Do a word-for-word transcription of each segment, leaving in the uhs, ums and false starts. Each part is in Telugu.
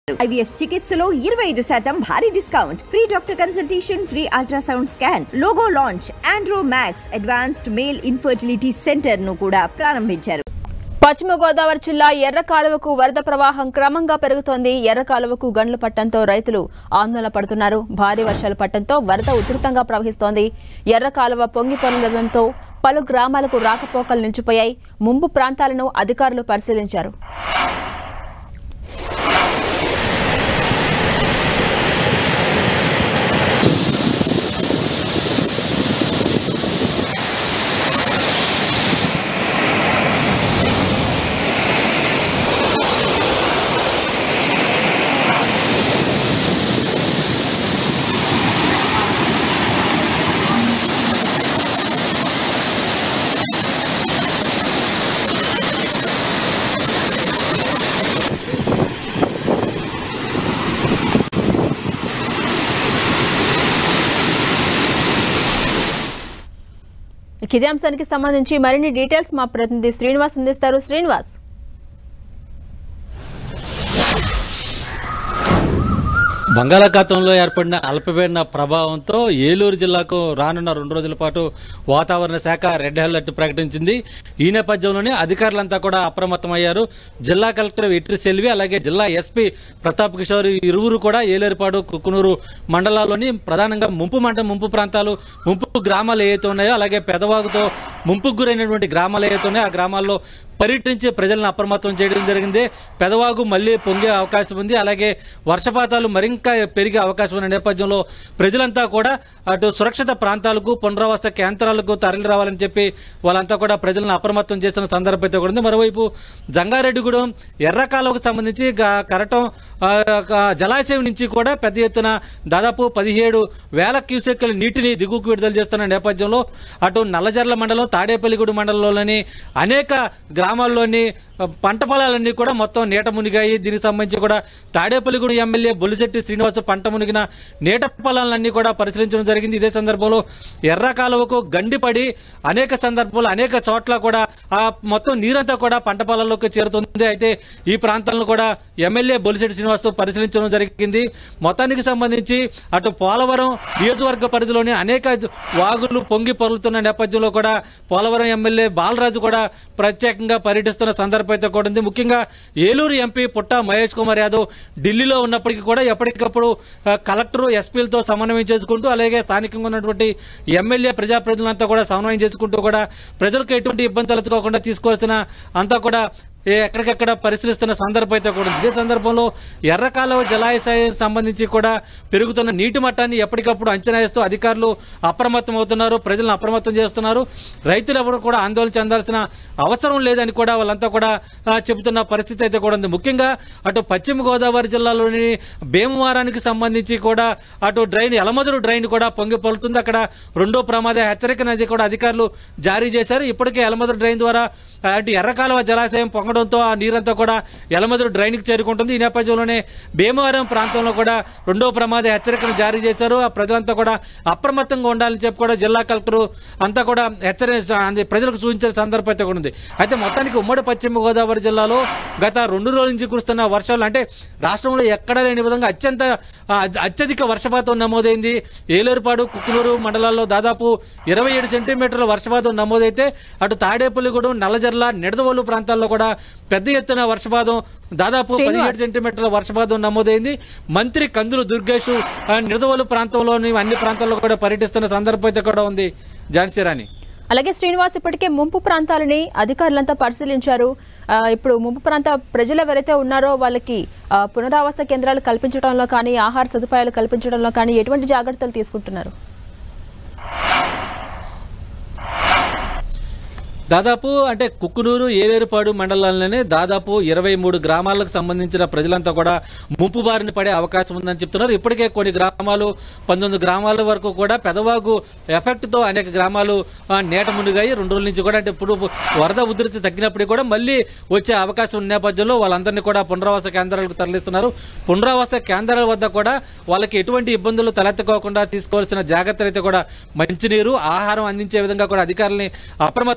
ఐవీఎఫ్ చికిత్సలో ఇరవై ఐదు శాతం భారీ discount, free doctor consultation, free ultrasound scan, logo launch, Andro Max advanced male infertility centre ను కూడా ప్రారంభించారు. పశ్చిమ గోదావరి జిల్లా ఎర్ర కాలువకు వరద ప్రవాహం క్రమంగా పెరుగుతోంది. ఎర్ర కాలువకు గండ్లు పట్టడంతో రైతులు ఆందోళన పడుతున్నారు. భారీ వర్షాలు పట్టడంతో వరద ఉధృతంగా ప్రవహిస్తోంది. ఎర్ర కాలువ పొంగి పొరలడంతో పలు గ్రామాలకు రాకపోకలు నిలిచిపోయాయి. ముంపు ప్రాంతాలను అధికారులు పరిశీలించారు. ఇదే అంశానికి సంబంధించి మరిన్ని డీటెయిల్స్ మా ప్రతినిధి శ్రీనివాస్ అందిస్తారు. శ్రీనివాస్, బంగాళాఖాతంలో ఏర్పడిన అల్పపీడన ప్రభావంతో ఏలూరు జిల్లాకు రానున్న రెండు రోజుల పాటు వాతావరణ శాఖ రెడ్ అలర్ట్ ప్రకటించింది. ఈ నేపథ్యంలోనే అధికారులంతా కూడా అప్రమత్తమయ్యారు. జిల్లా కలెక్టర్ వెట్రి సెల్వి అలాగే జిల్లా ఎస్పీ ప్రతాప్ కిషోర్ ఇరువురు కూడా ఏలేరుపాడు, కుక్కునూరు మండలాల్లోని ప్రధానంగా ముంపు మంట ముంపు ప్రాంతాలు ముంపు గ్రామాలు ఏవైతే ఉన్నాయో అలాగే పెదవాగుతో ముంపుకు గురైనటువంటి గ్రామాలు ఏవైతే ఉన్నాయో ఆ గ్రామాల్లో పర్యటించి ప్రజలను అప్రమత్తం చేయడం జరిగింది. పెదవాగు మళ్లీ పొంగే అవకాశం ఉంది. అలాగే వర్షపాతాలు మరింకా పెరిగే అవకాశం ఉన్న నేపథ్యంలో ప్రజలంతా కూడా అటు సురక్షిత ప్రాంతాలకు పునరావాస కేంద్రాలకు తరలి రావాలని చెప్పి వాళ్ళంతా కూడా ప్రజలను అప్రమత్తం చేసిన సందర్భం అయితే కూడా ఉంది. మరోవైపు జంగారెడ్డిగూడెం ఎర్ర కాలువకు సంబంధించి కరటం జలాశయం నుంచి కూడా పెద్ద ఎత్తున దాదాపు పదిహేడు వేల క్యూసెక్కుల నీటిని దిగువకు విడుదల చేస్తున్న నేపథ్యంలో అటు నల్లజర్ల మండలం, తాడేపల్లిగూడు మండలంలోని అనేక గ్రామాల్లోని పంట పొలాలన్నీ కూడా మొత్తం నీట మునిగాయి. దీనికి సంబంధించి కూడా తాడేపల్లిగూడెం ఎమ్మెల్యే బొలిశెట్టి శ్రీనివాస్ పంట మునిగిన నీట పొలాలన్నీ కూడా పరిశీలించడం జరిగింది. ఇదే సందర్భంలో ఎర్ర కాలువకు గండిపడి అనేక సందర్భాలు అనేక చోట్ల కూడా ఆ మొత్తం నీరంతా కూడా పంట పొలాల్లోకి చేరుతుంది. అయితే ఈ ప్రాంతాలను కూడా ఎమ్మెల్యే బొలిశెట్టి శ్రీనివాస్ పరిశీలించడం జరిగింది. మొత్తానికి సంబంధించి అటు పోలవరం నియోజకవర్గ పరిధిలోని అనేక వాగులు పొంగి పొరులుతున్న నేపథ్యంలో కూడా పోలవరం ఎమ్మెల్యే బాలరాజు కూడా ప్రత్యేకంగా పర్యటిస్తున్న సందర్భం అయితే కూడా ఉంది. ముఖ్యంగా ఏలూరు ఎంపీ పుట్ట మహేష్ కుమార్ యాదవ్ ఢిల్లీలో ఉన్నప్పటికీ కూడా ఎప్పటికప్పుడు కలెక్టర్, ఎస్పీలతో సమన్వయం చేసుకుంటూ అలాగే స్థానికంగా ఉన్నటువంటి ఎమ్మెల్యే ప్రజాప్రతినిధులంతా కూడా సమన్వయం చేసుకుంటూ కూడా ప్రజలకు ఎటువంటి ఇబ్బంది తలెత్తుకోకుండా తీసుకోవాల్సిన అంతా కూడా ఎక్కడికక్కడ పరిశీలిస్తున్న సందర్భం అయితే కూడా ఇదే సందర్భంలో ఎర్ర కాలువ జలాశయం సంబంధించి కూడా పెరుగుతున్న నీటి మట్టాన్ని ఎప్పటికప్పుడు అంచనా వేస్తూ అధికారులు అప్రమత్తం అవుతున్నారు, ప్రజలను అప్రమత్తం చేస్తున్నారు. రైతులు ఎవరు కూడా ఆందోళన చెందాల్సిన అవసరం లేదని కూడా వాళ్ళంతా కూడా చెబుతున్న పరిస్థితి అయితే కూడా ఉంది. ముఖ్యంగా అటు పశ్చిమ గోదావరి జిల్లాలోని భీమవరానికి సంబంధించి కూడా అటు డ్రైన్ ఎలమదురు డ్రైన్ కూడా పొంగి పొలుతుంది. అక్కడ రెండో ప్రమాద హెచ్చరిక నది కూడా అధికారులు జారీ చేశారు. ఇప్పటికే ఎలమదురు డ్రైన్ ద్వారా అటు ఎర్ర కాలువ జలాశయం పొంగడంతో ఆ నీరంతా కూడా ఎలమదురు డ్రైన్ కి చేరుకుంటుంది. ఈ నేపథ్యంలోనే భీమవరం ప్రాంతంలో కూడా రెండో ప్రమాద హెచ్చరికను జారీ చేశారు. ఆ ప్రజలంతా కూడా అప్రమత్తంగా ఉండాలని చెప్పి కూడా జిల్లా కలెక్టర్ అంతా కూడా హెచ్చరిక ప్రజలకు సూచించిన సందర్భం అయితే కూడా ఉంది. అయితే మొత్తానికి ఉమ్మడి పశ్చిమ గోదావరి జిల్లాలో గత రెండు రోజుల నుంచి కురుస్తున్న వర్షాలు అంటే రాష్ట్రంలో ఎక్కడా లేని విధంగా అత్యంత అత్యధిక వర్షపాతం నమోదైంది. ఏలేరుపాడు, కుక్కునూరు మండలాల్లో దాదాపు ఇరవై ఏడు సెంటీమీటర్ల వర్షపాతం నమోదైతే అటు తాడేపల్లిగూడెం, నల్లజర్ల, నిడదవోలు ప్రాంతాల్లో కూడా పెద్ద ఎత్తున వర్షపాతం దాదాపు పదిహేడు సెంటీమీటర్ల వర్షపాతం నమోదైంది. మంత్రి కందులు దుర్గేష్ నిడదవోలు ప్రాంతంలోని అన్ని ప్రాంతాల్లో కూడా పర్యటిస్తున్న సందర్భం అయితే కూడా ఉంది. ఝాన్సీ రాణి. అలాగే శ్రీనివాస్, ఇప్పటికే ముంపు ప్రాంతాలని అధికారులంతా పరిశీలించారు. ఇప్పుడు ముంపు ప్రాంత ప్రజలు ఎవరైతే ఉన్నారో వాళ్ళకి పునరావాస కేంద్రాలు కల్పించడంలో కానీ ఆహార సదుపాయాలు కల్పించడంలో కానీ ఎటువంటి జాగ్రత్తలు తీసుకుంటున్నారు? దాదాపు అంటే కుక్కునూరు, ఏలేరుపాడు మండలాల్లోనే దాదాపు ఇరవై మూడు గ్రామాలకు సంబంధించిన ప్రజలంతా కూడా ముంపు బారిన పడే అవకాశం ఉందని చెప్తున్నారు. ఇప్పటికే కొన్ని గ్రామాలు పంతొమ్మిది గ్రామాల వరకు కూడా పెదవాగు ఎఫెక్ట్ తో అనేక గ్రామాలు నేట మునిగాయి. రెండు రోజుల నుంచి కూడా అంటే ఇప్పుడు వరద ఉధృతి తగ్గినప్పటికీ కూడా మళ్లీ వచ్చే అవకాశం ఉన్న నేపథ్యంలో వాళ్ళందరినీ కూడా పునరావాస కేంద్రాలకు తరలిస్తున్నారు. పునరావాస కేంద్రాల వద్ద కూడా వాళ్ళకి ఎటువంటి ఇబ్బందులు తలెత్తుకోకుండా తీసుకోవాల్సిన జాగ్రత్తలు అయితే కూడా మంచినీరు, ఆహారం అందించే విధంగా కూడా అధికారులని అప్రమత్తం చేయడం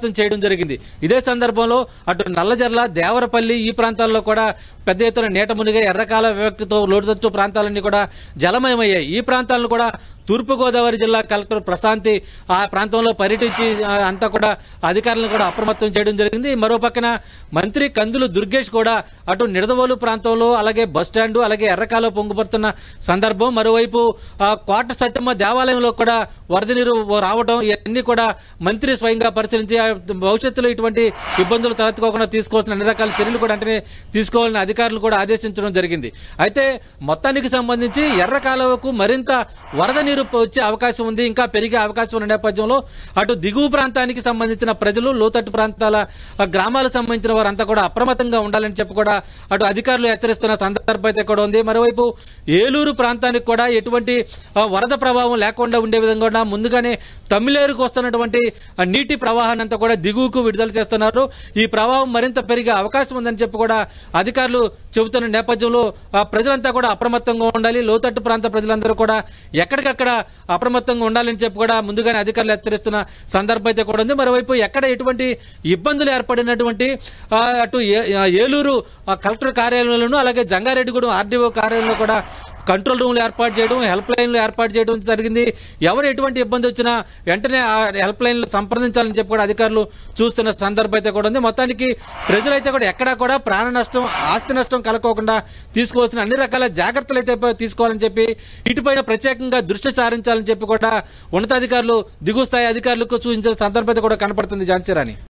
జరిగింది. ఇదే సందర్భంలో అటు నల్లజర్ల, దేవరపల్లి ఈ ప్రాంతాల్లో కూడా పెద్ద ఎత్తున నీట మునిగే ఎర్రకాల వ్యక్తితో లోటుతట్టు ప్రాంతాలన్నీ కూడా జలమయమయ్యాయి. ఈ ప్రాంతాలను కూడా తూర్పుగోదావరి జిల్లా కలెక్టర్ ప్రశాంతి ఆ ప్రాంతంలో పర్యటించి అంతా కూడా అధికారులను కూడా అప్రమత్తం చేయడం జరిగింది. మరో పక్కన మంత్రి కందులు దుర్గేష్ కూడా అటు నిడదవోలు ప్రాంతంలో అలాగే బస్టాండు అలాగే ఎర్రకాలో పొంగుపడుతున్న సందర్భం, మరోవైపు కోట సత్యమ్మ దేవాలయంలో కూడా వరద నీరు రావడం ఇవన్నీ కూడా మంత్రి స్వయంగా పరిశీలించి భవిష్యత్తులో ఇటువంటి ఇబ్బందులు తలెత్తుకోకుండా తీసుకోవాల్సిన అన్ని రకాల చర్యలు కూడా అంటే తీసుకోవాలని అధికారులు కూడా ఆదేశించడం జరిగింది. అయితే మొత్తానికి సంబంధించి ఎర్ర కాలువకు మరింత వరద నీరు వచ్చే అవకాశం ఉంది, ఇంకా పెరిగే అవకాశం ఉన్న నేపథ్యంలో అటు దిగువ ప్రాంతానికి సంబంధించిన ప్రజలు, లోతట్టు ప్రాంతాల గ్రామాలకు సంబంధించిన వారంతా కూడా అప్రమత్తంగా ఉండాలని చెప్పి కూడా అటు అధికారులు హెచ్చరిస్తున్న సందర్భం అయితే కూడా ఉంది. మరోవైపు ఏలూరు ప్రాంతానికి కూడా ఎటువంటి వరద ప్రభావం లేకుండా ఉండే విధంగా ముందుగానే తమిళేరుకు వస్తున్నటువంటి నీటి ప్రవాహాన్ని అంతా కూడా దిగువకు విడుదల చేస్తున్నారు. ఈ ప్రభావం మరింత పెరిగే అవకాశం ఉందని చెప్పి కూడా అధికారులు చెబుతున్న నేపథ్యంలో ప్రజలంతా కూడా అప్రమత్తంగా ఉండాలి. లోతట్టు ప్రాంత ప్రజలందరూ కూడా ఎక్కడికక్కడ అప్రమత్తంగా ఉండాలని చెప్పి కూడా ముందుగానే అధికారులు హెచ్చరిస్తున్న సందర్భం అయితే కూడా ఉంది. మరోవైపు ఎక్కడ ఎటువంటి ఇబ్బందులు ఏర్పడినటువంటి అటు ఏలూరు కలెక్టర్ కార్యాలయంలోనూ అలాగే జంగారెడ్డిగూడెం ఆర్డీఓ కార్యాలయంలో కూడా కంట్రోల్ రూమ్లు ఏర్పాటు చేయడం, హెల్ప్ లైన్లు ఏర్పాటు చేయడం జరిగింది. ఎవరు ఎటువంటి ఇబ్బంది వచ్చినా వెంటనే ఆ హెల్ప్ లైన్లు సంప్రదించాలని చెప్పి కూడా అధికారులు చూస్తున్న సందర్భం అయితే కూడా ఉంది. మొత్తానికి ప్రజలైతే కూడా ఎక్కడా కూడా ప్రాణ నష్టం, ఆస్తి నష్టం కలగకుండా తీసుకోవాల్సిన అన్ని రకాల జాగ్రత్తలు అయితే తీసుకోవాలని చెప్పి ఇటుపైన ప్రత్యేకంగా దృష్టి సారించాలని చెప్పి కూడా ఉన్నతాధికారులు దిగువ స్థాయి అధికారులకు సూచించిన సందర్భం కూడా కనపడుతుంది. ఝాన్సీ రాణి.